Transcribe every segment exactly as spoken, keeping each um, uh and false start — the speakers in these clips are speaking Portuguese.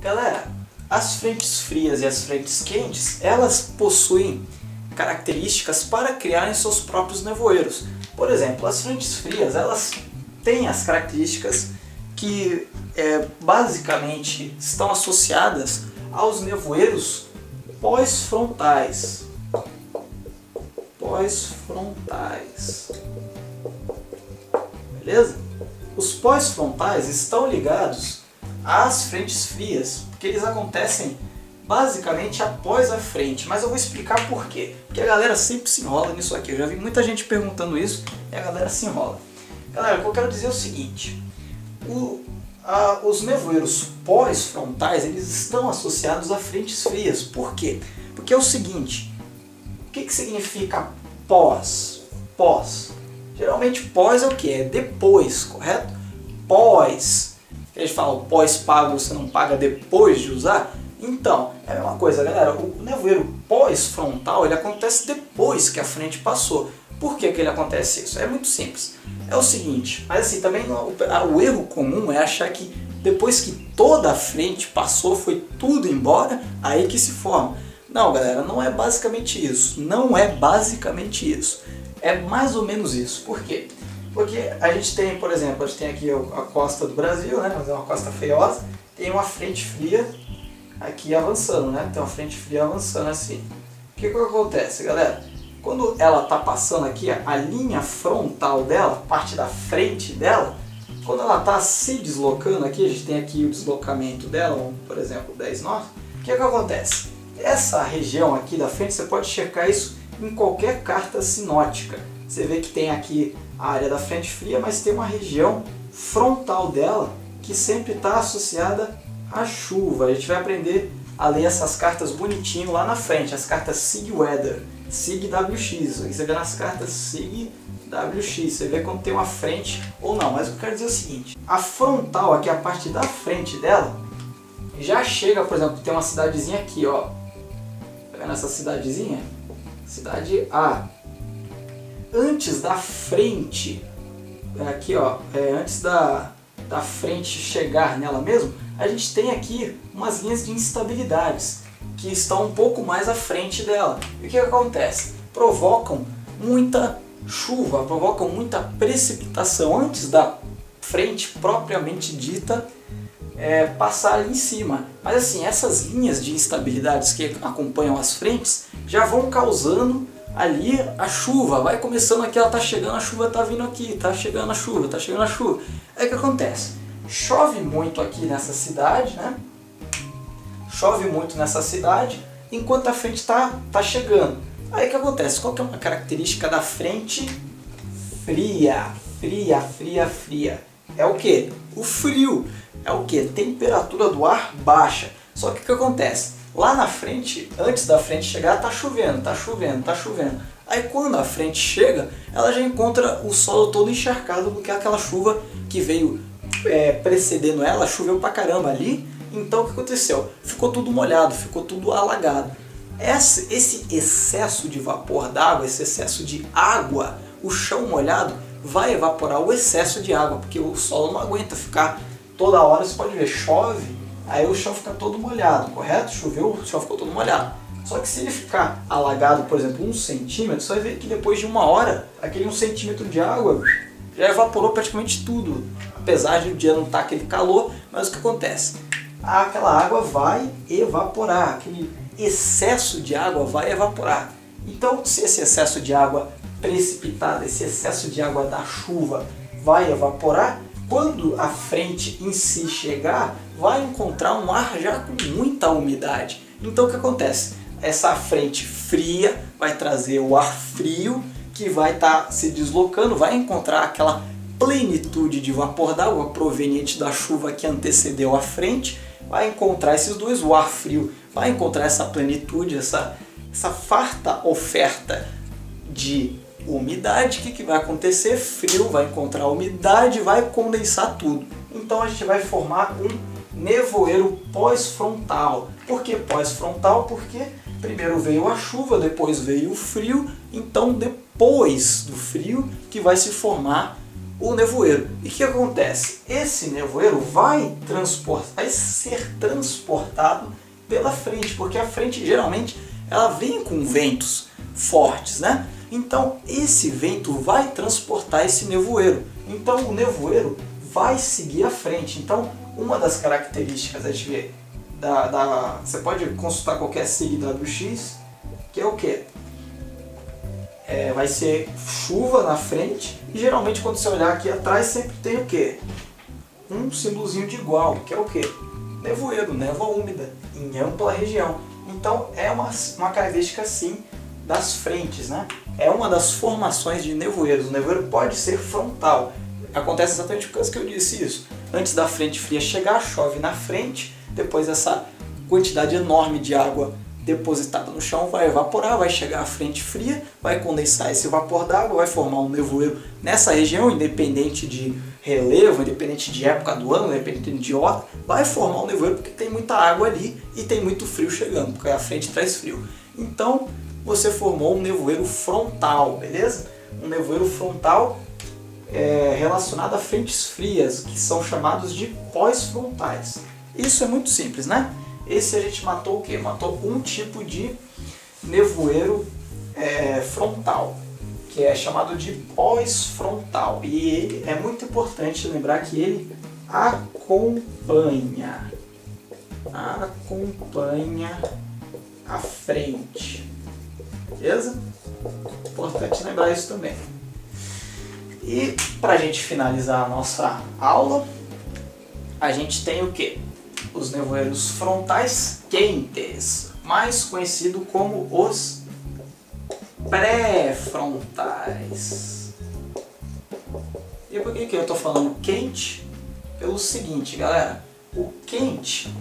Galera, as frentes frias e as frentes quentes, elas possuem características para criarem seus próprios nevoeiros. Por exemplo, as frentes frias, elas têm as características que é, basicamente estão associadas aos nevoeiros pós-frontais. Pós-frontais. Beleza? Os pós-frontais estão ligados às frentes frias, porque eles acontecem basicamente após a frente, mas eu vou explicar por quê. Porque a galera sempre se enrola nisso aqui. Eu já vi muita gente perguntando isso e a galera se enrola. Galera, o que eu quero dizer é o seguinte: o, a, os nevoeiros pós-frontais, eles estão associados a frentes frias. Por quê? Porque é o seguinte: o que, que significa pós? Pós. Geralmente pós é o que? É depois, correto? Pós. Eles falam pós-pago, você não paga depois de usar. Então, é a mesma coisa, galera. O nevoeiro pós-frontal, ele acontece depois que a frente passou. Por que que ele acontece isso? É muito simples. É o seguinte, mas assim, também o, o erro comum é achar que depois que toda a frente passou, foi tudo embora, aí que se forma. Não, galera, não é basicamente isso. Não é basicamente isso. É mais ou menos isso. Por quê? Porque a gente tem, por exemplo, a gente tem aqui a costa do Brasil, né? Mas é uma costa feiosa. Tem uma frente fria aqui avançando, né? Tem uma frente fria avançando assim. O que que acontece, galera? Quando ela está passando aqui, a linha frontal dela, parte da frente dela, quando ela está se deslocando aqui, a gente tem aqui o deslocamento dela, por exemplo, dez nós, o que que acontece? Essa região aqui da frente, você pode checar isso em qualquer carta sinótica. Você vê que tem aqui a área da frente fria, mas tem uma região frontal dela que sempre está associada à chuva. A gente vai aprender a ler essas cartas bonitinho lá na frente, as cartas Sig Weather, Sig W X. Aqui você vê nas cartas Sig W X, você vê quando tem uma frente ou não. Mas eu quero dizer o seguinte: a frontal, aqui a parte da frente dela, já chega, por exemplo, tem uma cidadezinha aqui, ó. Tá vendo essa cidadezinha? Cidade A. Antes da frente, aqui ó, é, antes da, da frente chegar nela mesmo, a gente tem aqui umas linhas de instabilidades que estão um pouco mais à frente dela. E o que, que acontece? Provocam muita chuva, provocam muita precipitação antes da frente propriamente dita é, passar ali em cima. Mas assim, essas linhas de instabilidades que acompanham as frentes já vão causando ali a chuva. Vai começando aqui, ela tá chegando, a chuva tá vindo aqui, tá chegando a chuva, tá chegando a chuva. Aí o que acontece? Chove muito aqui nessa cidade, né? Chove muito nessa cidade, enquanto a frente tá, tá chegando. Aí o que acontece? Qual que é uma característica da frente fria? Fria, fria, fria. É o que? O frio. É o que? Temperatura do ar baixa. Só que o que acontece? Lá na frente, antes da frente chegar, tá chovendo, tá chovendo, tá chovendo. Aí quando a frente chega, ela já encontra o solo todo encharcado, porque é aquela chuva que veio é, precedendo ela, choveu pra caramba ali. Então o que aconteceu? Ficou tudo molhado, ficou tudo alagado. Esse, esse excesso de vapor d'água, esse excesso de água, o chão molhado vai evaporar o excesso de água, porque o solo não aguenta ficar toda hora. Você pode ver, chove, aí o chão fica todo molhado, correto? Choveu, o chão ficou todo molhado. Só que se ele ficar alagado, por exemplo, um centímetro, você vai ver que depois de uma hora, aquele um centímetro de água já evaporou praticamente tudo. Apesar de o dia não estar aquele calor, mas o que acontece? Aquela água vai evaporar, aquele excesso de água vai evaporar. Então, se esse excesso de água precipitada, esse excesso de água da chuva vai evaporar, quando a frente em si chegar, vai encontrar um ar já com muita umidade. Então o que acontece? Essa frente fria vai trazer o ar frio, que vai estar tá se deslocando, vai encontrar aquela plenitude de vapor d'água proveniente da chuva que antecedeu a frente, vai encontrar esses dois, o ar frio vai encontrar essa plenitude, essa, essa farta oferta de umidade. O que, que vai acontecer? Frio vai encontrar umidade, vai condensar tudo. Então a gente vai formar um nevoeiro pós-frontal. Por que pós-frontal? Porque primeiro veio a chuva, depois veio o frio, então depois do frio que vai se formar o nevoeiro. E o que acontece? Esse nevoeiro vai, transport... vai ser transportado pela frente, porque a frente geralmente ela vem com ventos fortes, né? Então esse vento vai transportar esse nevoeiro. Então o nevoeiro vai seguir à frente. Então uma das características a gente vê da, da, você pode consultar qualquer signo W X, que é o que? É, vai ser chuva na frente, e geralmente quando você olhar aqui atrás sempre tem o que? Um símbolozinho de igual, que é o que? Nevoeiro, névoa úmida, em ampla região. Então é uma, uma característica sim das frentes, né? É uma das formações de nevoeiros. O nevoeiro pode ser frontal. Acontece exatamente por causa que eu disse isso. Antes da frente fria chegar, chove na frente, depois essa quantidade enorme de água depositada no chão vai evaporar, vai chegar à frente fria, vai condensar esse vapor d'água, vai formar um nevoeiro nessa região, independente de relevo, independente de época do ano, independente de hora, vai formar um nevoeiro porque tem muita água ali e tem muito frio chegando, porque a frente traz frio. Então você formou um nevoeiro frontal, beleza? Um nevoeiro frontal é, relacionado a frentes frias, que são chamados de pós-frontais. Isso é muito simples, né? Esse a gente matou o quê? Matou um tipo de nevoeiro é, frontal, que é chamado de pós-frontal. E ele, é muito importante lembrar que ele acompanha, acompanha a frente. Beleza? Importante lembrar isso também. E para a gente finalizar a nossa aula, a gente tem o quê? Os nevoeiros frontais quentes, mais conhecido como os pré-frontais. E por que que eu estou falando quente? Pelo seguinte, galera, o quente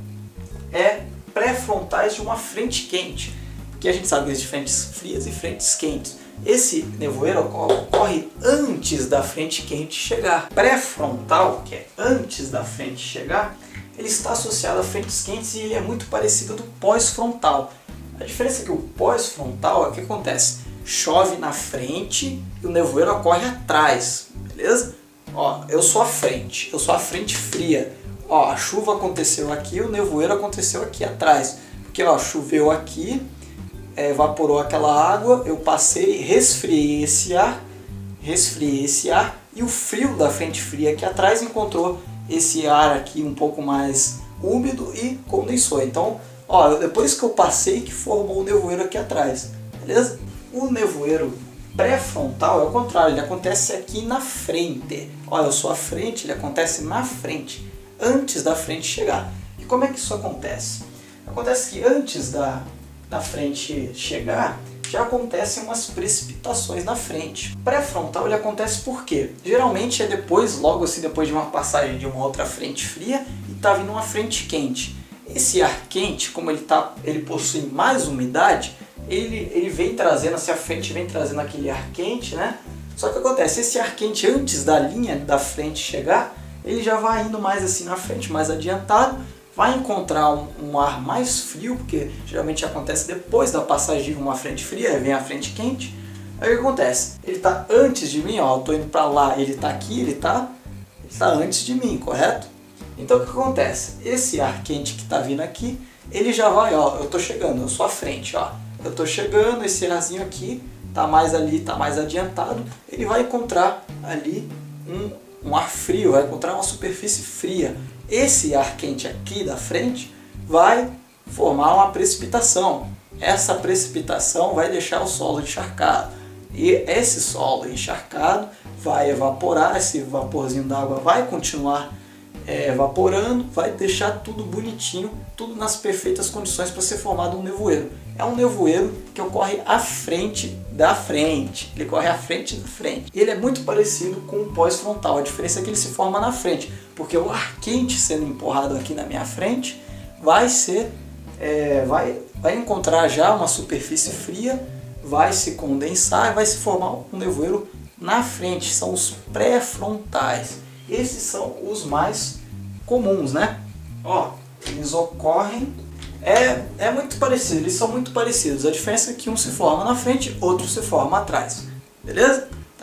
é pré-frontais de uma frente quente, porque a gente sabe que existem frentes frias e frentes quentes. Esse nevoeiro ocorre antes da frente quente chegar. Pré-frontal, que é antes da frente chegar, ele está associado a frentes quentes e ele é muito parecido do pós-frontal. A diferença é que o pós-frontal é o que acontece: chove na frente e o nevoeiro ocorre atrás, beleza? Ó, eu sou a frente, eu sou a frente fria. Ó, a chuva aconteceu aqui, o nevoeiro aconteceu aqui atrás, porque ó, choveu aqui, é, evaporou aquela água, eu passei, resfriei esse ar, resfriei esse ar e o frio da frente fria aqui atrás encontrou esse ar aqui um pouco mais úmido e condensou. Então, ó, depois que eu passei que formou o nevoeiro aqui atrás, beleza? O nevoeiro pré-frontal é o contrário, ele acontece aqui na frente. Olha, eu sou a frente, ele acontece na frente, antes da frente chegar. E como é que isso acontece? Acontece que antes da, da frente chegar, já acontecem umas precipitações na frente. Pré-frontal ele acontece por quê? Geralmente é depois, logo assim, depois de uma passagem de uma outra frente fria e está vindo uma frente quente. Esse ar quente, como ele, tá, ele possui mais umidade, ele, ele vem trazendo, assim, a frente vem trazendo aquele ar quente, né? Só que acontece, esse ar quente antes da linha da frente chegar, ele já vai indo mais assim na frente, mais adiantado, vai encontrar um, um ar mais frio, porque geralmente acontece depois da passagem de uma frente fria, aí vem a frente quente. Aí o que acontece? Ele está antes de mim, ó, eu estou indo para lá, ele está aqui, ele está ele tá antes de mim, correto? Então o que acontece? Esse ar quente que está vindo aqui, ele já vai, ó, eu estou chegando, eu sou a frente, ó, eu estou chegando, esse arzinho aqui está mais ali, está mais adiantado, ele vai encontrar ali um, um ar frio, vai encontrar uma superfície fria. Esse ar quente aqui da frente vai formar uma precipitação. Essa precipitação vai deixar o solo encharcado. E esse solo encharcado vai evaporar, esse vaporzinho d'água vai continuar é, evaporando, vai deixar tudo bonitinho, tudo nas perfeitas condições para ser formado um nevoeiro. É um nevoeiro que ocorre à frente da frente, ele corre à frente da frente. Ele é muito parecido com o pós-frontal, a diferença é que ele se forma na frente, porque o ar quente sendo empurrado aqui na minha frente vai ser, é, vai, vai encontrar já uma superfície fria, vai se condensar e vai se formar um nevoeiro na frente. São os pré-frontais. Esses são os mais comuns, né? Ó, eles ocorrem, é, é muito parecido, eles são muito parecidos. A diferença é que um se forma na frente, outro se forma atrás. Beleza? Tá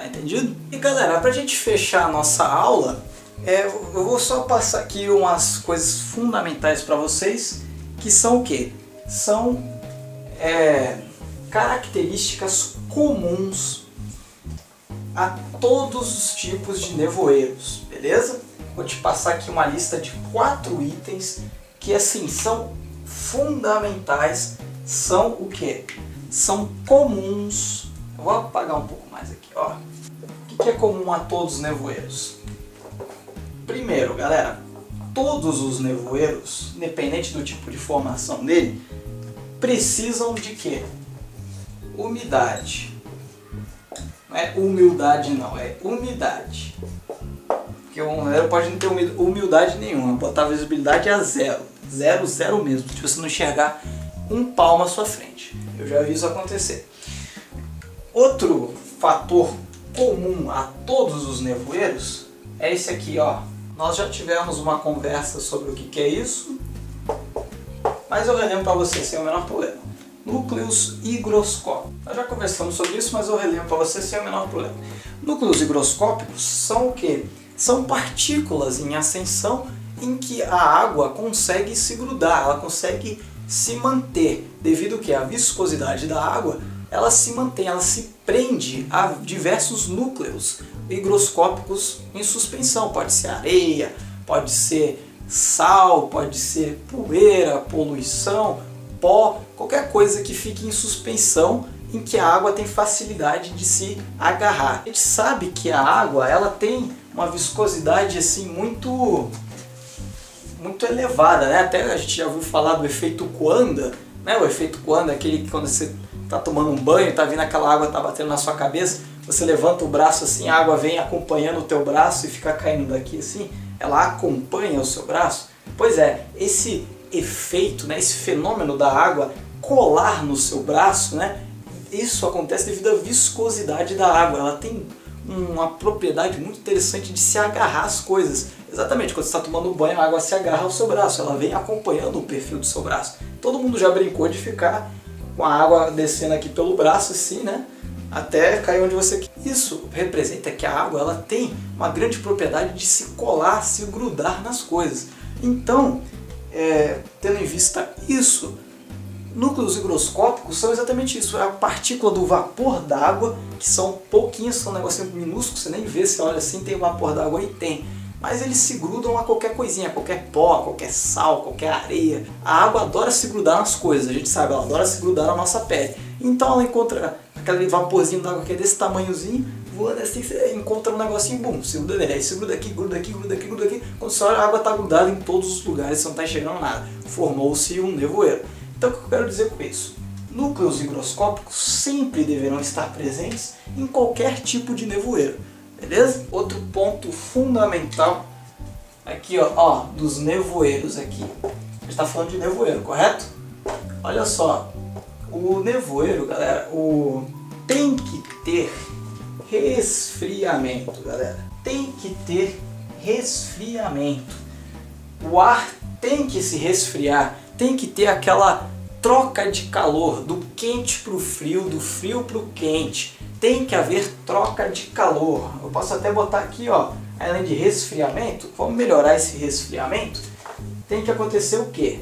Tá entendido? E galera, pra gente fechar a nossa aula, é, eu vou só passar aqui umas coisas fundamentais para vocês, que são o quê? São é, características comuns a todos os tipos de nevoeiros, beleza? Vou te passar aqui uma lista de quatro itens que assim são fundamentais, são o quê? São comuns. Eu vou apagar um pouco mais aqui, ó. O que é comum a todos os nevoeiros? Primeiro, galera, todos os nevoeiros, independente do tipo de formação dele, precisam de quê? Umidade. Não é humildade não, é umidade. Porque um nevoeiro pode não ter humildade nenhuma, botar a visibilidade a zero. Zero, zero mesmo, se você não enxergar um palmo à sua frente. Eu já vi isso acontecer. Outro fator comum a todos os nevoeiros é esse aqui, ó. Nós já tivemos uma conversa sobre o que, que é isso, mas eu relembro para vocês sem o menor problema. Núcleos higroscópicos. Nós já conversamos sobre isso, mas eu relembro para vocês sem o menor problema. Núcleos higroscópicos são o quê? São partículas em ascensão em que a água consegue se grudar, ela consegue se manter, devido que a viscosidade da água, ela se mantém, ela se prende a diversos núcleos higroscópicos em suspensão. Pode ser areia, pode ser sal, pode ser poeira, poluição, pó, qualquer coisa que fique em suspensão em que a água tem facilidade de se agarrar. A gente sabe que a água ela tem uma viscosidade assim muito muito elevada, né? Até a gente já ouviu falar do efeito Coanda, né? O efeito Coanda é aquele que quando você está tomando um banho, está vindo aquela água, está batendo na sua cabeça, você levanta o braço assim, a água vem acompanhando o teu braço e fica caindo daqui assim, ela acompanha o seu braço. Pois é, esse efeito, né, esse fenômeno da água colar no seu braço, né, isso acontece devido à viscosidade da água. Ela tem uma propriedade muito interessante de se agarrar às coisas. Exatamente, quando você está tomando banho, a água se agarra ao seu braço, ela vem acompanhando o perfil do seu braço. Todo mundo já brincou de ficar com a água descendo aqui pelo braço assim, né, até cair onde você quer. Isso representa que a água ela tem uma grande propriedade de se colar, se grudar nas coisas. Então, é, tendo em vista isso, núcleos higroscópicos são exatamente isso, é a partícula do vapor d'água, que são pouquinhos, são um negocinho minúsculo, você nem vê, você olha assim, tem vapor d'água e tem. Mas eles se grudam a qualquer coisinha, a qualquer pó, a qualquer sal, qualquer areia. A água adora se grudar nas coisas, a gente sabe, ela adora se grudar na nossa pele. Então ela encontra aquele vaporzinho d'água que é desse tamanhozinho, voando assim, você encontra um negocinho, bum, se gruda nele. Aí se gruda aqui, gruda aqui, gruda aqui, gruda aqui. Quando você olha, a água está grudada em todos os lugares, você não está enxergando nada. Formou-se um nevoeiro. Então o que eu quero dizer com isso? Núcleos higroscópicos sempre deverão estar presentes em qualquer tipo de nevoeiro. Beleza? Outro ponto fundamental aqui, ó, ó, dos nevoeiros aqui. A gente está falando de nevoeiro, correto? Olha só, o nevoeiro, galera, o... tem que ter resfriamento, galera. Tem que ter resfriamento. O ar tem que se resfriar, tem que ter aquela troca de calor, do quente para o frio, do frio para o quente. Tem que haver troca de calor. Eu posso até botar aqui, ó, além de resfriamento, vamos melhorar esse resfriamento. Tem que acontecer o quê?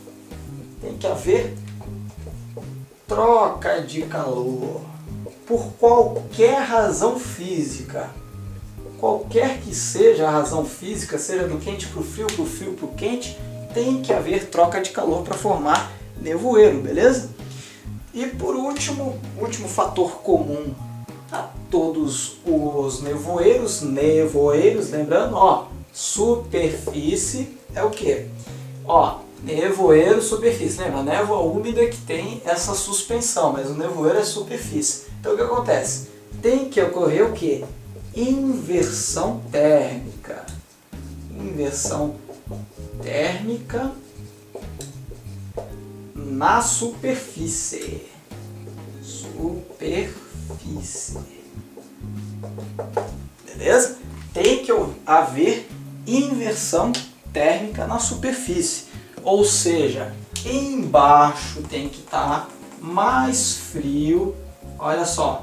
Tem que haver troca de calor. Por qualquer razão física. Qualquer que seja a razão física, seja do quente para o frio, para o frio para o quente, tem que haver troca de calor para formar nevoeiro, beleza? E por último, último fator comum a todos os nevoeiros, nevoeiros, lembrando, ó, superfície é o que? Ó, nevoeiro, superfície, lembra? Névoa úmida que tem essa suspensão, mas o nevoeiro é superfície. Então o que acontece? Tem que ocorrer o que? Inversão térmica. Inversão térmica na superfície. Superfície. Beleza? Tem que haver inversão térmica na superfície. Ou seja, embaixo tem que estar mais frio. Olha só,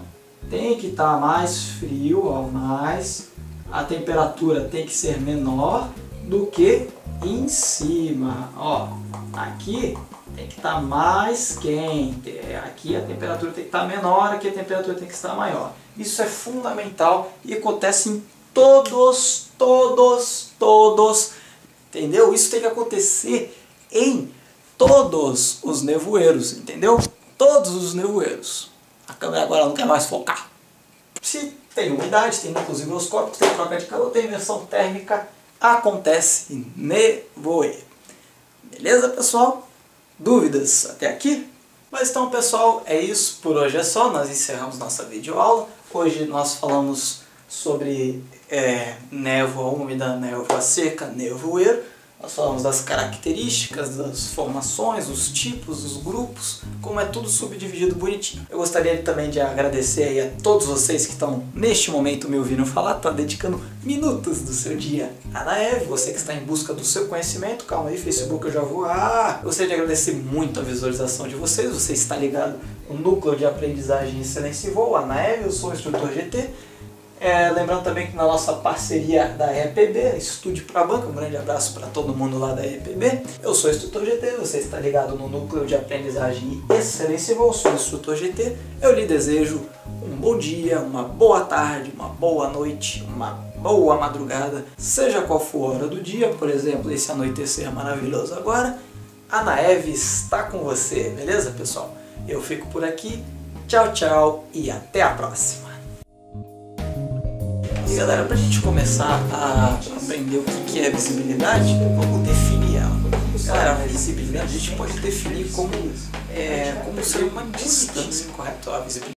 tem que estar mais frio, ó, mais. A temperatura tem que ser menor do que em cima. Ó, aqui tem que estar mais quente, aqui a temperatura tem que estar menor, aqui a temperatura tem que estar maior. Isso é fundamental e acontece em todos, todos, todos, entendeu? Isso tem que acontecer em todos os nevoeiros, entendeu? Todos os nevoeiros. A câmera agora não quer mais focar. Se tem umidade, tem núcleos higroscópicos, tem troca de calor, tem inversão térmica, acontece em nevoeiro. Beleza, pessoal? Dúvidas até aqui? Mas então, pessoal, é isso. Por hoje é só. Nós encerramos nossa videoaula. Hoje nós falamos sobre é, névoa úmida, névoa seca, nevoeiro. Nós falamos das características, das formações, os tipos, os grupos, como é tudo subdividido bonitinho. Eu gostaria também de agradecer aí a todos vocês que estão neste momento me ouvindo falar, estão dedicando minutos do seu dia à Naeve, você que está em busca do seu conhecimento. Calma aí, Facebook, eu já vou. Ah, eu gostaria de agradecer muito a visualização de vocês, você está ligado no Núcleo de Aprendizagem Excelência em Voo, a Naeve, eu sou o instrutor G T. É, lembrando também que na nossa parceria da E P B, Estude para a Banca, um grande abraço para todo mundo lá da E P B. Eu sou o instrutor G T, você está ligado no Núcleo de Aprendizagem e Excelência em Voo, sou o instrutor G T. Eu lhe desejo um bom dia, uma boa tarde, uma boa noite, uma boa madrugada, seja qual for a hora do dia, por exemplo, esse anoitecer maravilhoso agora, a Naeve está com você, beleza, pessoal? Eu fico por aqui, tchau, tchau e até a próxima! E galera, para a gente começar a aprender o que é visibilidade, vamos definir ela. Galera, a visibilidade a gente pode definir como, é, como ser uma distância, correto? A visibilidade